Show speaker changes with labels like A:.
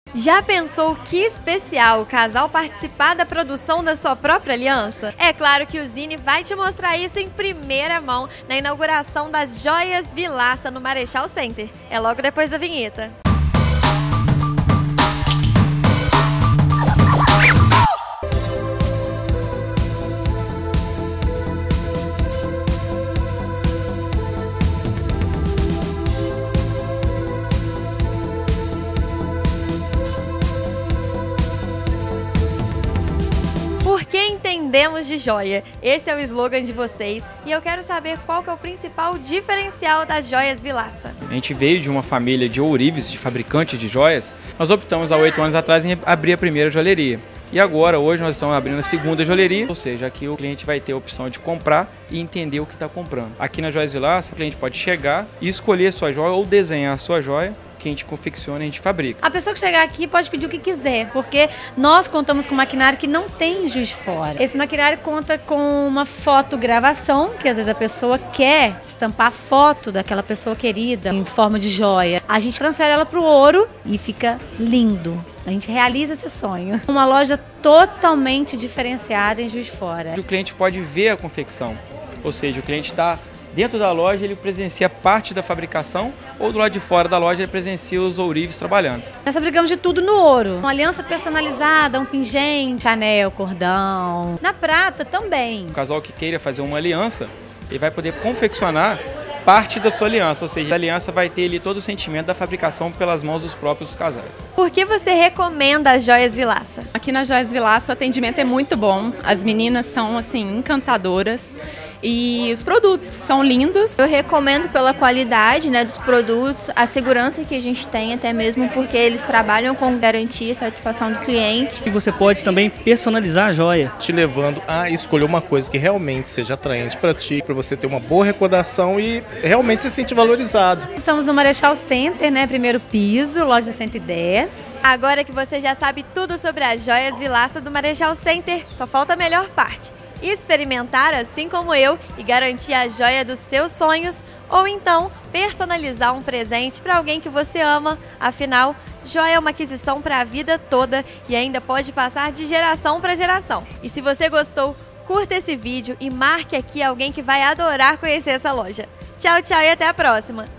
A: Já pensou que especial o casal participar da produção da sua própria aliança? É claro que o Zine vai te mostrar isso em primeira mão na inauguração das Joias Vilaça no Marechal Center. É logo depois da vinheta. Porque entendemos de joia. Esse é o slogan de vocês e eu quero saber qual que é o principal diferencial das Joias Vilaça.
B: A gente veio de uma família de ourives, de fabricantes de joias. Nós optamos há 8 anos atrás em abrir a primeira joalheria. E agora, hoje, nós estamos abrindo a segunda joalheria, ou seja, aqui o cliente vai ter a opção de comprar e entender o que está comprando. Aqui na Joias Vilaça, o cliente pode chegar e escolher a sua joia ou desenhar a sua joia, que a gente confecciona e a gente fabrica.
C: A pessoa que chegar aqui pode pedir o que quiser, porque nós contamos com maquinário que não tem Juiz de Fora. Esse maquinário conta com uma fotogravação, que às vezes a pessoa quer estampar a foto daquela pessoa querida em forma de joia. A gente transfere ela para o ouro e fica lindo. A gente realiza esse sonho. Uma loja totalmente diferenciada em Juiz de Fora.
B: O cliente pode ver a confecção, ou seja, o cliente está dentro da loja, ele presencia parte da fabricação, ou do lado de fora da loja ele presencia os ourives trabalhando.
C: Nós fabricamos de tudo no ouro. Uma aliança personalizada, um pingente, anel, cordão. Na prata também.
B: O casal que queira fazer uma aliança, ele vai poder confeccionar parte da sua aliança, ou seja, a aliança vai ter ali todo o sentimento da fabricação pelas mãos dos próprios casais.
A: Por que você recomenda as Joias Vilaça?
D: Aqui na Joias Vilaça o atendimento é muito bom, as meninas são assim encantadoras e os produtos são lindos.
E: Eu recomendo pela qualidade, né, dos produtos, a segurança que a gente tem, até mesmo porque eles trabalham com garantia e satisfação do cliente.
F: E você pode também personalizar a joia,
G: te levando a escolher uma coisa que realmente seja atraente para ti, para você ter uma boa recordação e realmente se sentir valorizado.
C: Estamos no Marechal Center, né, primeiro piso, loja 110.
A: Agora que você já sabe tudo sobre as Joias Vilaça do Marechal Center, só falta a melhor parte: experimentar assim como eu e garantir a joia dos seus sonhos, ou então personalizar um presente para alguém que você ama. Afinal, joia é uma aquisição para a vida toda e ainda pode passar de geração para geração. E se você gostou, curta esse vídeo e marque aqui alguém que vai adorar conhecer essa loja. Tchau, tchau e até a próxima!